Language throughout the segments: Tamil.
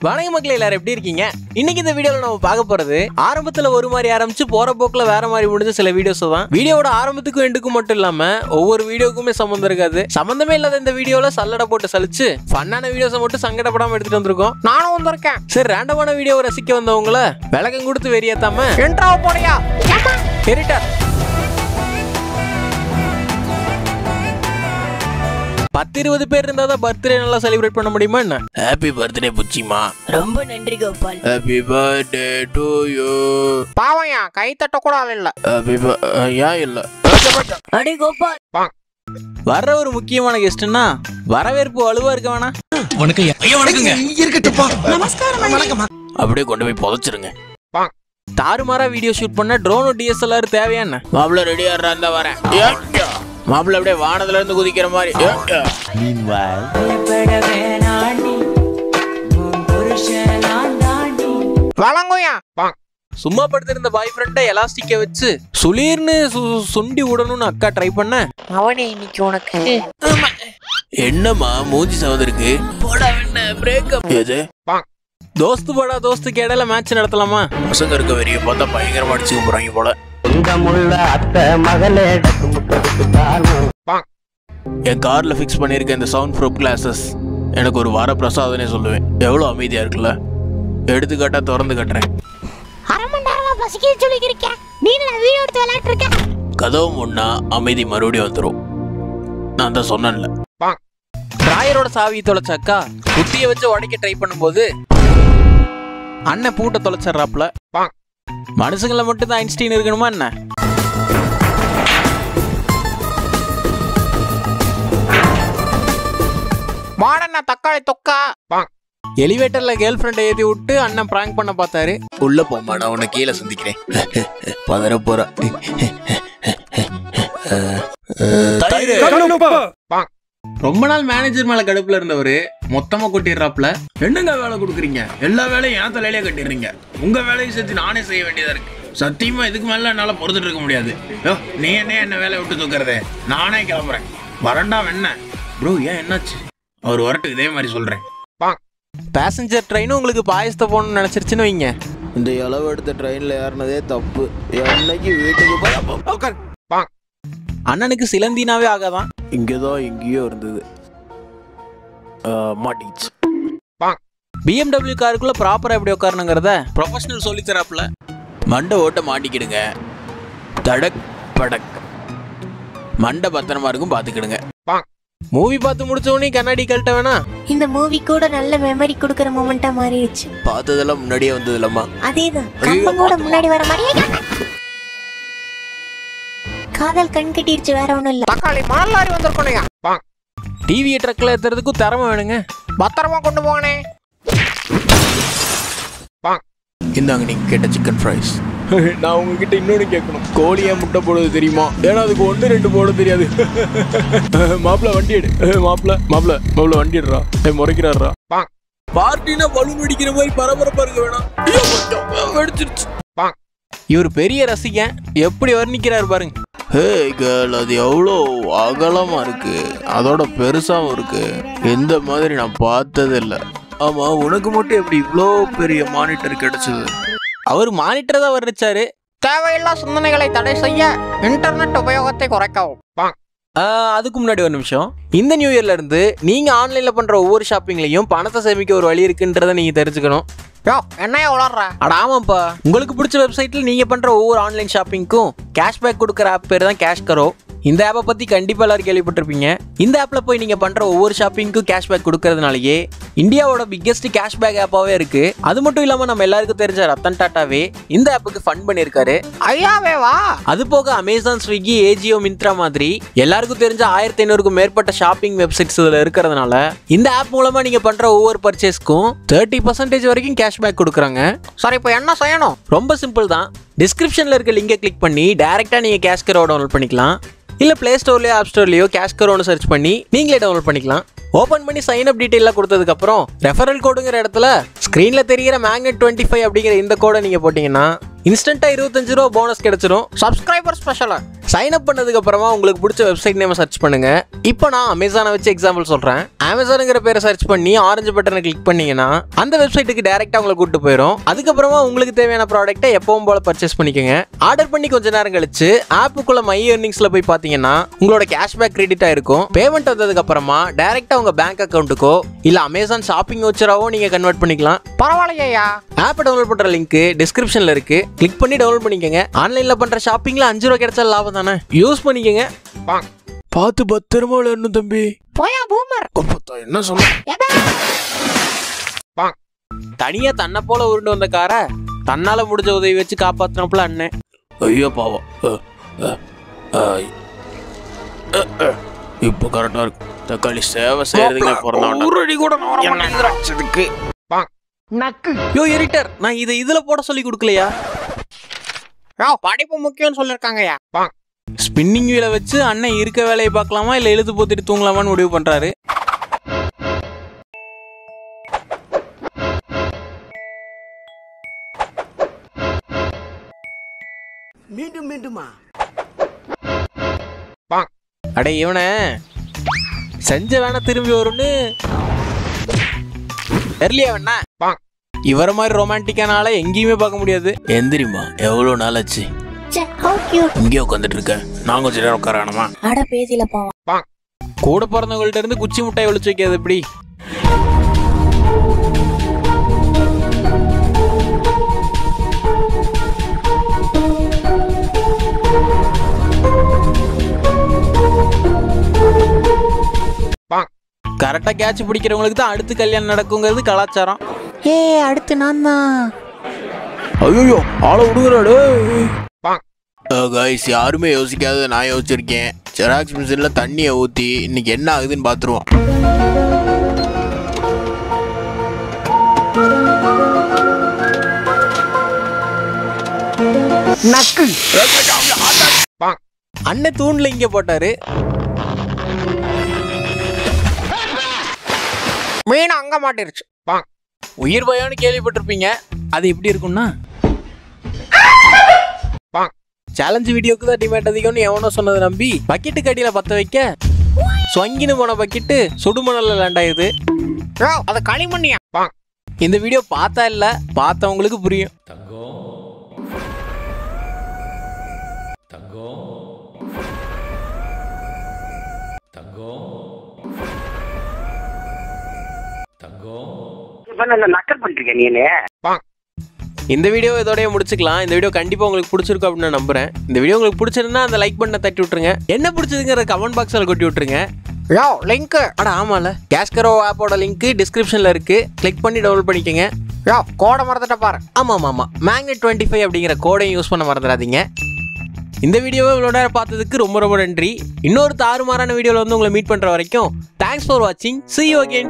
வணக்கம் மக்களே, எல்லாரும் எப்படி இருக்கீங்க? இன்னைக்கு இந்த வீடியோல நம்ம பார்க்க போறது ஆரம்பத்துல ஒரு மாதிரி ஆரம்பிச்சு போற போக்குல வேற மாதிரி முடிஞ்ச சில வீடியோஸ் தான். வீடியோட ஆரம்பத்துக்கும் எண்டுக்கும் மட்டும் இல்லாம ஒவ்வொரு வீடியோக்குமே சம்பந்தம் இருக்காது. சம்பந்தமே இல்லாத இந்த வீடியோல சல்லடை போட்டு சலிச்சு ஃபன்னான வீடியோஸை மட்டும் சங்கடப்படாம எடுத்துட்டு வந்திருக்கோம். நானும் வந்திருக்கேன். சரி, ரேண்டமான வீடியோவை ரசிக்க வந்தவங்கள விளக்கம் கொடுத்து வெறியாத்தாம என்ட்ராவ போடையா எரிட்டர் 10-20 பேர் இருந்தாதான் பர்த்டே நல்லா செலிப்ரேட் பண்ண முடியுமா என்ன? ஹாப்பி பர்த்டே புச்சிமா. ரொம்ப நன்றி Gopal. Happy birthday to you. பாவம்யா, கை தட்ட கூட ஆள் இல்ல. ஹாப்பி ஏன் இல்ல? அடே கோபால், வர்ற ஒரு முக்கியமான கெஸ்ட்னா வரவேற்பு வலுவா இருக்க வேணா. அப்படியே கொண்டு போய் புதைச்சிருங்க. தாறுமாறா வீடியோ ஷூட் பண்ண ட்ரோனோ டிஎஸ்எல்ஆர் தேவையா என்ன? மாப்பிள்ள ரெடியா இருந்தா வரேன். மாப்பிள்ள அப்படியே வானத்துல இருந்து குதிக்கிற மாதிரி. சும்மா படுத்திருந்த பாய் ஃப்ரெண்ட எலாஸ்டிக்க வச்சு சுளீர்னு சுண்டி விடணும்னு அக்கா ட்ரை பண்ண. அவனே இன்னைக்கு உனக்கு என்னம்மா மூஞ்சி சவந்திருக்கு? எது தோஸ்து படா தோஸ்துக்கு இடையில மேட்ச் நடத்தலாமா? பசங்க இருக்க வெறிய பார்த்தா பயங்கரமா அடிச்சுக்க போறாங்க போல. என் கார்ல பிக்ஸ் பண்ணிருக்க இந்த சவுண்ட் ப்ரூஃப் கிளாஸஸ் எனக்கு ஒரு வார பிரசாதனே சொல்லுவேன். எவ்வளவு அமைதியா இருக்குல்ல. எடுத்துக்காட்டா திறந்து கட்டுறேன். கதவு முன்னா அமைதி மறுபடியும் வந்துடும். நான் தான் சொன்னேன்ல. டிராயரோட சாவி தொலைச்சாக்கா குத்திய வச்சு உடைக்க ட்ரை பண்ணும்போது அண்ணன் பூட்ட தொலைச்சிடறாப்ல. மனுஷங்களை மட்டும் தான் ஐன்ஸ்டீன் இருக்கணுமா என்ன? மாடனா தக்காளி தொக்கா. எலிவேட்டர்ல கேர்ள் ஃப்ரெண்டை ஏத்தி விட்டு அண்ணன் பிராங்க் பண்ண பார்த்தாரு. உள்ள போமா, நான் உன்னை கீழே சந்திக்கிறேன். பதற போற. ரொம்ப நாள் மேனேஜர் மேல கடுப்புல இருந்தவரு மொத்தமா கொட்டிடுறாப்ல. என்னங்க வேலை கொடுக்குறீங்க? எல்லா வேலையும் என் தலையிலே கட்டிடுறீங்க. உங்க வேலையும் சேர்த்து நானே செய்ய வேண்டியதா இருக்கு. சத்தியமா இதுக்கு மேல என்னால பொறுத்துட்டு இருக்க முடியாது. நீ என்ன வேலையை விட்டு தூக்குறதே? நானே கிளம்புறேன். வரண்டா என்ன ப்ரோ? ஏன் என்னாச்சு? அவர் வரட்டு இதே மாதிரி சொல்றேன். பேசஞ்சர் ட்ரெயின் உங்களுக்கு பாயசத்தை போகணும்னு நினைச்சிருச்சுன்னு வைங்க. இந்த இளவு எடுத்த ட்ரெயின்ல ஏறினதே தப்பு. என்னைக்கு வீட்டுக்கு போய் அண்ணனுக்கு சிலந்தினாவே ஆகாதான். இங்கதான் எங்கேயோ இருந்தது மாட்டிச்சு. BMW காருக்குள்ள ப்ராப்பரா எப்படி உட்காரணுங்கிறத ப்ரொஃபஷனல் சொல்லி தராப்புல. மண்டை ஓட்ட மாட்டிக்கிடுங்க. தடக் படக். மண்டை பத்திரமா இருக்கும், பாத்துக்கிடுங்க. மூவி பார்த்து முடிச்சவனே கண்ணாடி கழட்ட வேணா. இந்த மூவி கூட நல்ல மெமரி கொடுக்கற மொமெண்டா மாறிடுச்சு. பார்த்ததெல்லாம் முன்னாடியே வந்தது இல்லம்மா. அதேதான், கம்பம் கூட முன்னாடி வர மாதிரியே. காதல் கண் கட்டிடுச்சு, வேற ஒண்ணும் இல்ல. தக்காளி மாலாரி வந்திருக்கணுங்க. டிவியை ட்ரக்ல ஏத்துறதுக்கும் திறமை வேணுங்க. பத்திரமா கொண்டு போனே. இந்தாங்க நீங்க கேட்ட சிக்கன் ஃப்ரைஸ். நான் உங்ககிட்ட இன்னொன்னு கேட்கணும். கோழியா முட்டை போடுறது தெரியுமா? ஏன்னா அதுக்கு 1-2 போட தெரியாது. மாப்பிள்ள வண்டி எடு. மாப்பிள்ள வண்டி எடுறா. முறைக்கிறாரா? பார்ட்டினா பலூன் வெடிக்கிற மாதிரி பரபரப்பா இருக்க வேணாம். வெடிச்சிருச்சு. இவர் பெரிய ரசிகன், எப்படி வர்ணிக்கிறாரு பாருங்க. ஹே கேர்ள், அது எவ்வளோ அகலமா இருக்கு, அதோட பெருசாவும் இருக்கு. இந்த மாதிரி நான் பார்த்தது இல்லை. ஆமா, உனக்கு மட்டும் எப்படி இவ்வளோ பெரிய மானிட்டர் கிடைச்சது? அவர் மானிட்டர் தான் வர்ணிச்சாரு. தேவையில்லா சிந்தனைகளை தடை செய்ய இன்டர்நெட் உபயோகத்தை குறைக்கவும். அதுக்கு முன்னாடி ஒரு நிமிஷம். இந்த நியூ இயர்ல இருந்து நீங்க ஆன்லைன்ல பண்ற ஒவ்வொரு ஷாப்பிங்லயும் பணத்தை சேமிக்க ஒரு வழி இருக்குன்றத நீங்க தெரிஞ்சுக்கணும். என்னையா உளர்ற? ஆமாப்பா, உங்களுக்கு பிடிச்ச வெப்சைட்ல நீங்க பண்ற ஒவ்வொரு ஆன்லைன் ஷாப்பிங்க்கும் கேஷ்பேக் கொடுக்குற ஆப் பேர் தான் கேஷ் கரோ. இந்த ஆப்பை பத்தி கண்டிப்பா எல்லாரும் கேள்விப்பட்டிருப்பீங்க. இந்த ஆப்ல போய் நீங்க பண்ற ஒவ்வொரு ஷாப்பிங்க்கும் கேஷ்பேக் கொடுக்கறதுனாலயே இந்தியாவோட பிக்கெஸ்ட் கேஷ்பேக் ஆப்பாவே இருக்கு. அது மட்டும் இல்லாம நம்ம எல்லாருக்கும் தெரிஞ்ச ரத்தன் டாட்டாவே இந்த ஆப்புக்கு ஃபண்ட் பண்ணிருக்காரு. ஐயாவேவா? அது போக அமேசான், ஸ்விக்கி, ஏஜியோ, மிந்த்ரா மாதிரி எல்லாருக்கும் தெரிஞ்ச 1500க்கும் மேற்பட்ட ஷாப்பிங் வெப்சைட்ஸ் இதுல இருக்கிறதுனால இந்த ஆப் மூலமா நீங்க பண்ற ஒவ்வொரு பர்ச்சேஸ்க்கும் 30% வரைக்கும் கேஷ்பேக் கொடுக்குறாங்க. சார், இப்போ என்ன செய்யணும்? ரொம்ப சிம்பிள் தான். டிஸ்கிரிப்ஷன்ல இருக்க லிங்கை கிளிக் பண்ணி டைரக்டா நீங்க கேஷ் கரோ டவுன்லோட் பண்ணிக்கலாம். இல்ல பிளே ஸ்டோர்லயோ ஆப் ஸ்டோர்லயோ கேஷ் கரோன்னு சர்ச் பண்ணி நீங்களே டவுன்லோட் பண்ணிக்கலாம். ஓபன் பண்ணி சைன் அப் டீடைல்லாம் கொடுத்ததுக்கு அப்புறம் ரெஃபரல் கோடுங்கிற இடத்துல ஸ்கிரீன்ல தெரிகிற மேக்னெட் 25 அப்படிங்கிற இந்த கோடை நீங்க போட்டீங்கன்னா இன்ஸ்டன்ட்டா 25 ரூபா போனஸ் கிடைச்சிடும். சப்ஸ்கிரைபர் ஸ்பெஷலா சைன் அப் பண்ணதுக்கு அப்புறமா உங்களுக்கு பிடிச்ச வெப்சைட் நேம் சர்ச் பண்ணுங்க. இப்போ நான் அமேசானை வச்சு எக்ஸாம்பிள் சொல்றேன். அமேசானுங்கிற பேரை சர்ச் பண்ணி ஆரஞ்சு பட்டனை கிளிக் பண்ணீங்கன்னா அந்த வெப்சைட்டுக்கு டைரக்டா உங்களை கூட்டு போயிடும். அதுக்கப்புறமா உங்களுக்கு தேவையான ப்ராடக்ட்டை எப்பவும் போல பர்ச்சேஸ் பண்ணிக்கோங்க. ஆர்டர் பண்ணி கொஞ்ச நேரம் கழிச்சு ஆப்புக்குள்ள மை ஏர்னிங்ஸ்ல போய் பாத்தீங்கன்னா உங்களோட கேஷ்பேக் கிரெடிட் ஆயிருக்கும். பேமெண்ட் வந்ததுக்கு அப்புறமா டைரக்டா உங்க பேங்க் அக்கௌண்ட்டுக்கோ இல்ல அமேசான் ஷாப்பிங் வச்சராவோ நீங்க கன்வெர்ட் பண்ணிக்கலாம். பரவாயில்லையா? ஆப் டவுன்லோட் பண்ற லிங்க் டிஸ்கிரிப்ஷன்ல இருக்கு. கிளிக் பண்ணி டவுன்லோட் பண்ணிக்கங்க. ஆன்லைன்ல பண்ற ஷாப்பிங்ல 5 ரூபாய் கிடைச்சா லாபம் தானே. யூஸ் பண்ணிக்கங்க. பார்த்து பத்திரமா விளையாடணும் தம்பி. போயா பூமர். என்ன சொல்ல? தனியா தன்னை போல உருண்டு வந்த காரை தன்னால முடிஞ்ச உதவி வச்சு காப்பாத்தினப்பல அண்ணன். ஐயோ பாவம். இப்போ கரெக்டா இருக்கு. தக்காளி சேவை செய்யறதுங்க பிறந்தவன் ஒரு அடி கூட நக்கு. யோ எடிட்டர், நான் இதை இதுல போட சொல்லி கொடுக்கலையா? படிப்பு முக்கியம்னு சொல்லிருக்காங்கயா. ஸ்பின்னிங் வீலை வச்சு அண்ணன் இருக்க வேலையை பார்க்கலாமா இல்ல எழுது போத்திட்டு தூங்கலாமான்னு முடிவு பண்றாரு. மீண்டும் மீண்டுமா? அடே இவன செஞ்ச வேணா திரும்பி வரும்னு தெரியலையா வேணா. இவர மாதிரி ரொமான்டிக்கான ஆளை எங்கேயுமே பார்க்க முடியாது. எந்திரிமா, எவ்வளவு நாள் ஆச்சு இங்கே உட்காந்துட்டு இருக்க. நான் கொஞ்சம் நேரம் உட்காரானுமா? அட பேதியில போவான். கூட பிறந்தவங்கள்ட்ட இருந்து குச்சி முட்டாய் ஒளிச்சு வைக்காது எப்படி? கரெக்டா கேட்ச் பிடிக்கிறவங்களுக்கு தான் அடுத்து கல்யாணம் நடக்குங்கிறது கலாச்சாரம். அடுத்து நான் தான். ஐயோ ஆளை விடுங்கறாடே. கைஸ், யாருமே யோசிக்காத நான் யோசிச்சிருக்கேன். ஜெராக்ஸ் மிஷின்ல தண்ணியை ஊற்றி இன்னைக்கு என்ன ஆகுதுன்னு பார்த்துருவோம். அண்ணன் தூண்ல இங்க போட்டாரு. மீன் அங்க மாட்டிருச்சு. உயிர் பயம்னு கேள்விப்பட்டிருப்பீங்க. அது எப்படி இருக்கும்னா, சேலஞ்சு வீடியோக்கு தான் டிமேட் அதிகம்னு எவனோ சொன்னதை நம்பி பக்கெட்டுக்கு அடியில பத்த வைக்க சொங்கின்னு போன பக்கெட்டு சுடுமணல்ல லேண்ட் ஆயுது. அத களிமண்ணியா? இந்த வீடியோ பார்த்தா இல்ல, பார்த்தவங்களுக்கு புரியும். இந்த வீடியோ இதோடய முடிச்சுக்கலாம். இந்த வீடியோ கண்டிப்பா உங்களுக்கு பிடிச்சிருக்கும் அப்படின்னு நான் நம்புறேன். இந்த வீடியோ உங்களுக்கு பிடிச்சிருந்தா அந்த லைக் பட்டனை தட்டி விட்டுருங்க. என்ன பிடிச்சதுங்கிற கமெண்ட் பாக்ஸ்ல கொட்டி விட்டுருங்க. லிங்க் அட ஆமால, கேஷ்கரோ ஆப்போட லிங்க் டிஸ்கிரிப்ஷன்ல இருக்கு. கிளிக் பண்ணி டவுன்லோட் பண்ணிக்கங்க. கோடை மறந்துட்ட பாரு. ஆமா மேக்னெட் 25 அப்படிங்கிற கோடையும் யூஸ் பண்ண மறந்துடாதீங்க. இந்த வீடியோவை இவ்வளோ நேரம் பார்த்ததுக்கு ரொம்ப ரொம்ப நன்றி. இன்னொரு தாறுமாறான வீடியோவில் வந்து உங்களை மீட் பண்ற வரைக்கும் தேங்க்ஸ் ஃபார் வாட்சிங். See you again.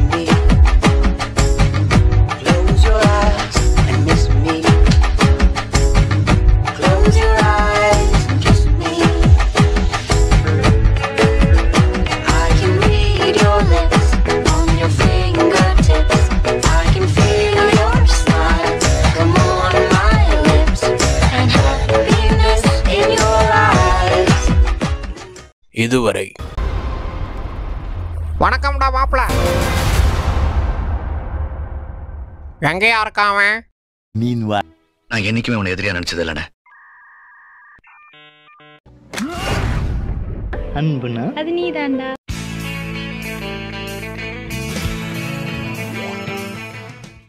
இதுவரை வணக்கம்டா மாப்பிள. எங்கேயா இருக்காம? நான் என்னைக்குமே உன்னை எதிரியா நினைச்சது இல்லைண்ணே. அன்புனா அது நீதான்டா.